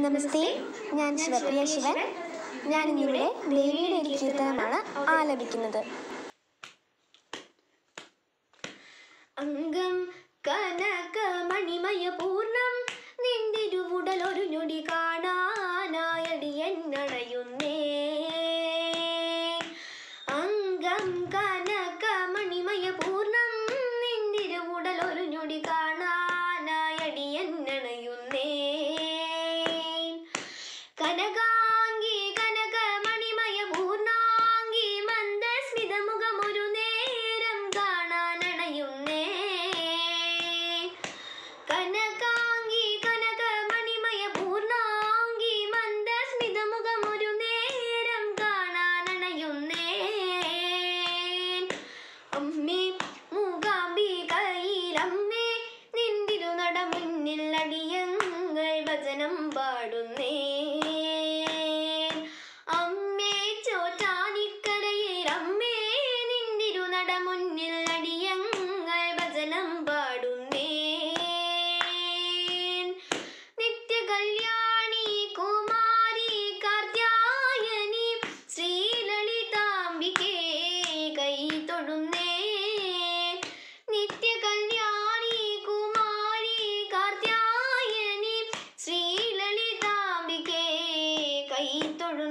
നമസ്തേ, ഞാൻ ശിവപ്രിയ ശിവൻ. ഞാനിന്നിവിടെ ദേവിയുടെ ഒരു കീർത്തനമാണ് ആലപിക്കുന്നത്. അംഗം കനകമണിമയ പൂർണ്ണം നിന്തിരുവുടലൊരു ഞൊടി കാണാനായടിയെന്നണയുന്നേ. അംഗം കനകമണിമയ പൂർണ്ണം നിന്തിരുവുടലൊരു ഞൊടി കാണാനായടിയെന്നണയുന്നേ. കനകാംഗി കനകമണിമയ പൂർണ്ണാംഗി മന്ദസ്മിതമുഖമൊരു നേരം കാണാനണയുന്നേ. കനകാംഗി കനകമണിമയ പൂർണ്ണാംഗി മന്ദസ്മിതമുഖമൊരു നേരം കാണാനണയുന്നേ. അമ്മേ മൂകാംബികയിലമ്മേ നിന്തിരുനട മുന്നിൽ അടിയങ്ങൾ വചനം പാടുന്നേ. അമ്മേ ചോറ്റാനിക്കരയിലമ്മേ നിന്തിരുനട മുന്നിൽ അടിയങ്ങൾ വചനം പാടുന്നേ. നിത്യകല്യാണി കുമാരി കാർത്യായനി ശ്രീലളിതാംബികേ കൈ തൊഴുന്നേ. നിത്യകല്യാണി കുമാരി കാർത്യായനി ശ്രീലളിതാംബികേ കൈ തൊഴുന്നേ.